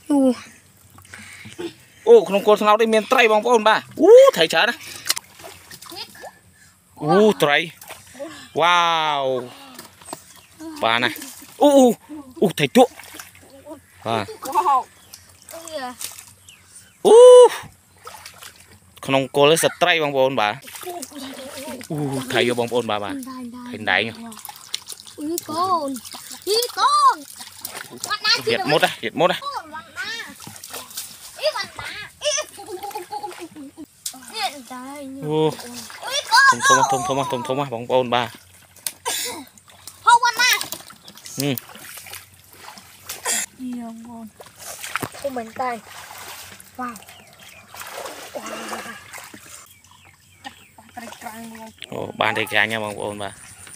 ô không cô thằng đây miền tây bóng ôn ba thấy chả đó tây wow bà này thấy chuột à không cô lấy sợi tây bóng ôn bà thấy vô bóng ôn bà thấy đáy nhá Hiệt mốt á thông bóng ôn ba của mình tay wow ban đây cái nha bóng ôn ba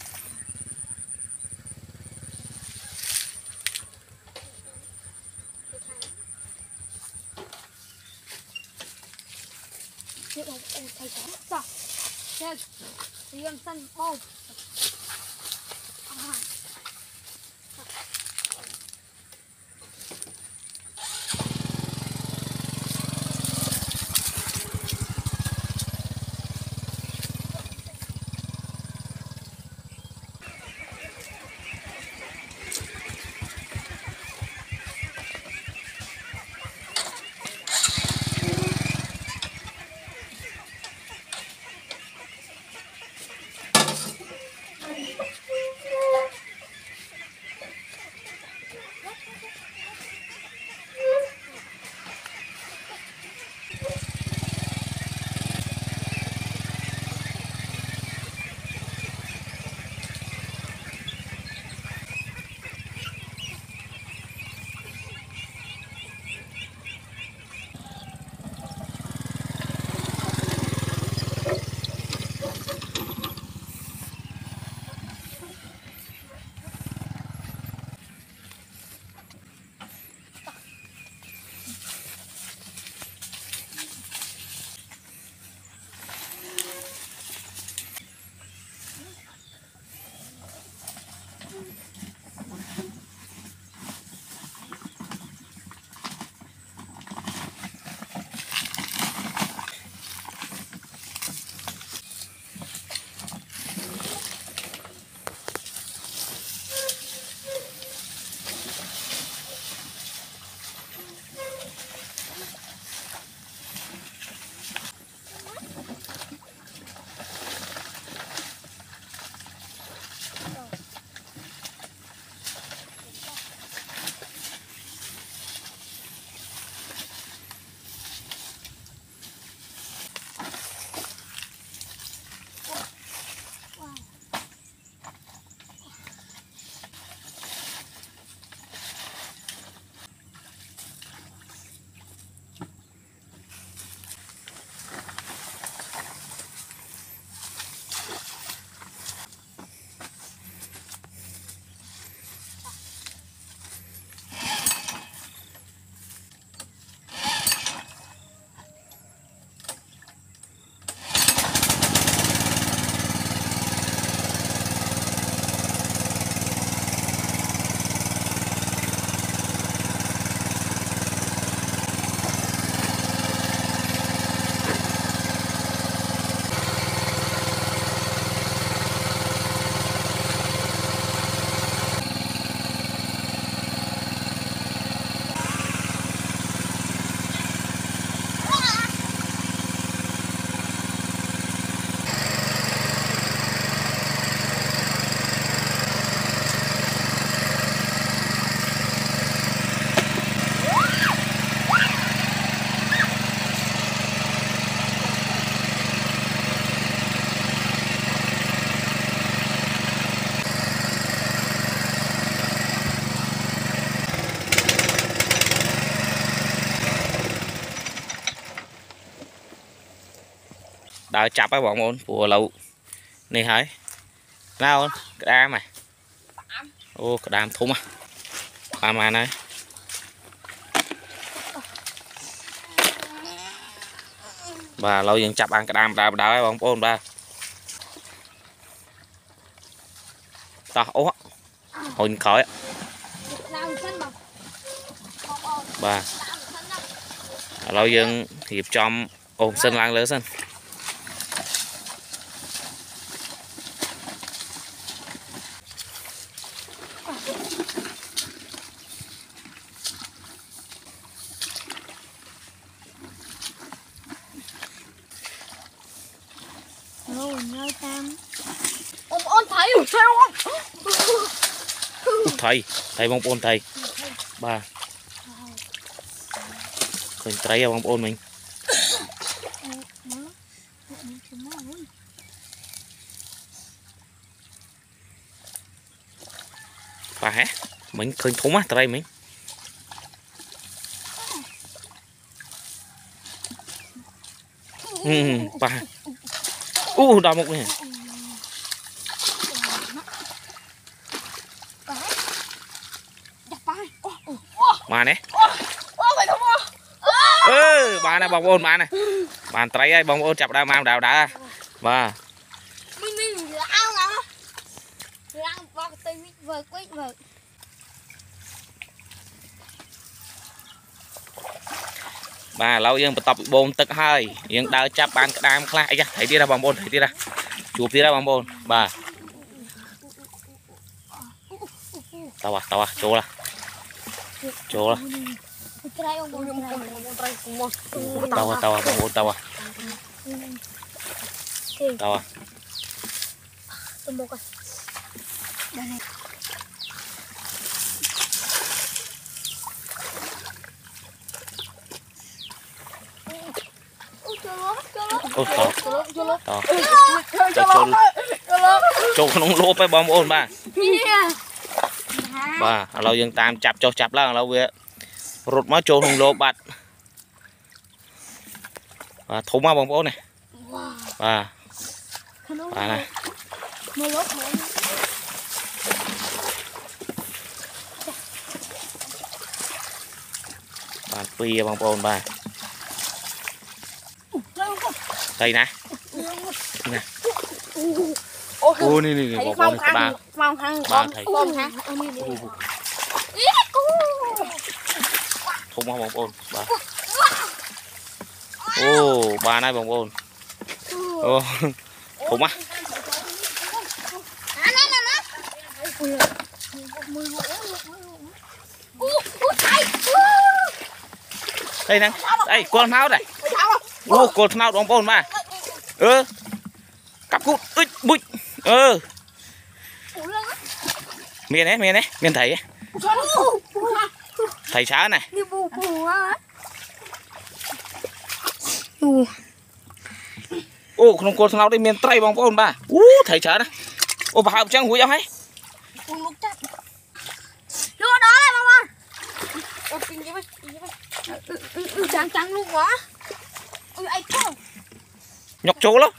đợi chập á bọn ôn của lậu này hả nào cái đam này ô cái đam thúng à mà này và lâu dần chập ăn cái đam đào đào bọn ôn ba ta ố hồi khỏi bà lâu dân hiệp trong ôm sân lang lớn sân rồi nhớ tam ôn thấy rồi sao không thầy bông ôn thầy bà khởi trái bông ôn mình bà hả mình khởi thúng á trái mình bà đau một này bà nè bà này bông ôn bà này bà trái ấy bông ôn chập đau mau đào đã bà mình lao nào lao bọc tay vợt quýt vợt bà lâu dân tập bồn tức hơi dân đào chắp bàn đam khai ra thấy đi ra bông ôn thấy đi ra chụp đi ra bông ôn bà tao à chỗ là tao à bông ôn tao à tumbuk đây này chỗ không lốp với bom ôn bà lâu dân tam chập cho chập là lâu về rụt má chỗ không lốp bạch và thủng má bom ôn này bà này bà phi bom ôn bà đây nè ô nè bom ôn ba thầy thủng má bom ôn bà ô bà này bom ôn ô thủng má đây nè đây con tháo này con tháo bom ôn mà cặp cút bụi miền thầy xã này không con tháo đây miền tây bom ôn ba thầy xã này bà học chẳng hủi nhau hay trắng luôn quá nhọc chỗ lắm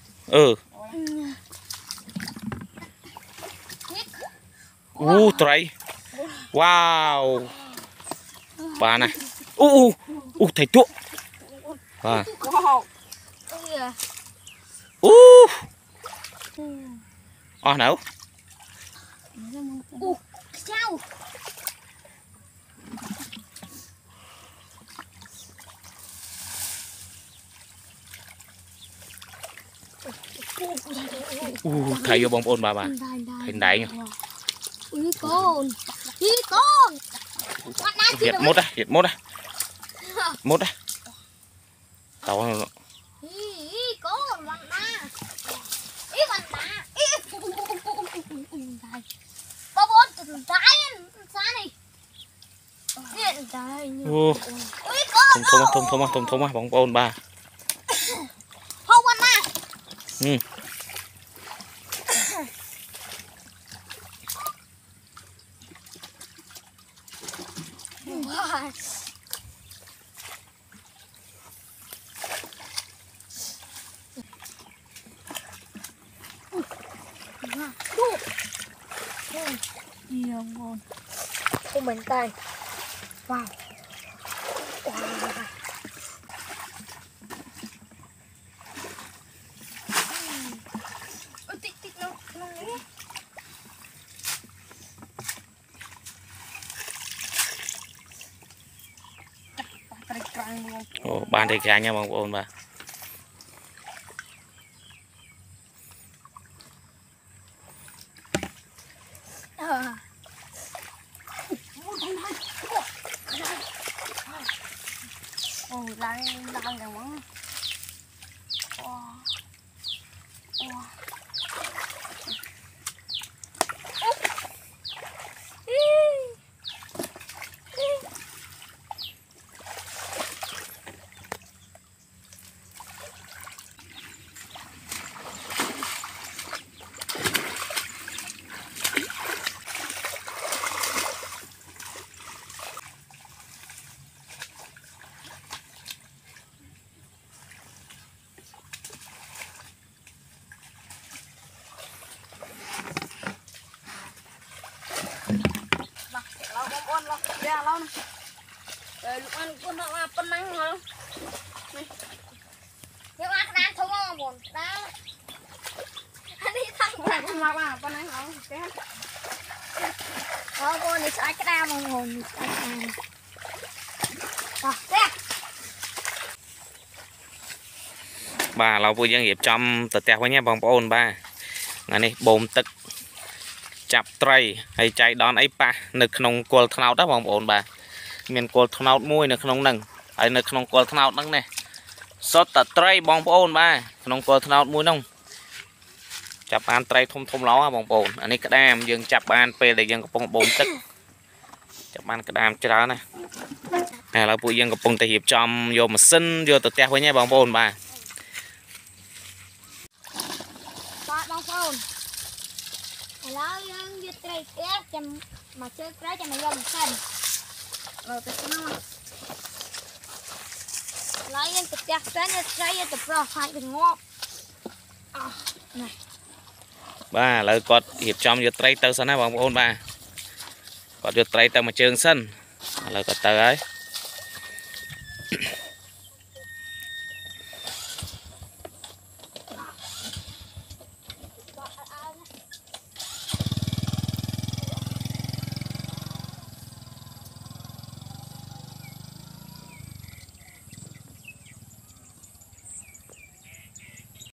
trời wow bà này thầy tuộ bà nào sao thầy vô bông ôn bà thầy đại nha con giật mốt á tàu thùng bông ôn ba nhiều ngon của mình tay wow Ồ, ban thì cái nha bóng ôn bà. Đang đang món. Rồi lúc ăn con nó là con nắng hả? Này. Nhưng mà cái đá thùng không buồn đá. Anh đi thằng là con mà con nắng hả? Con đi sai cái đá mà ngồi sai cái đá. Bàเราพูดยังเก็บจำแต่แต่ว่าเนี่ยบองโอนบ้าอันนี้บ่มตึกจับไตรให้ใจดอนไอ้ปะนึกขนมกวลทนาวได้บองโอนบ้าเมียนกวลทนาวมุ้ยนึกขนมหนึ่งไอ้นึกขนมกวลทนาวนั่งเนี่ยสดแต่ไตรบองโอนบ้าขนมกวลทนาวมุ้ยน้องจับอันไตรทุ่มล้อบองโอนอันนี้กระดามยังจับอันเปรย์แต่ยังกระปงบ่มตึกจับอันกระดามจะแล้วนะเราพูดยังกระปงแต่เหียบจอมโยมาซึ้นโยแต่แต่ว่าเนี่ยบองโอนบ้า bong phônแล้วยังยึดใจเอ๊ะจะมาเจอใครจะมาย่อมกันไปข้างนอกแล้วยังติดจักเส้นยึดใจยึดติดปลอกหายถึงงอกบ้าเลยกดเหียบจอมยึดไตรเตอร์ซะนะบองโอนบ้ากดยึดไตรเตอร์มาเชิงเส้นเลยกดเตอร์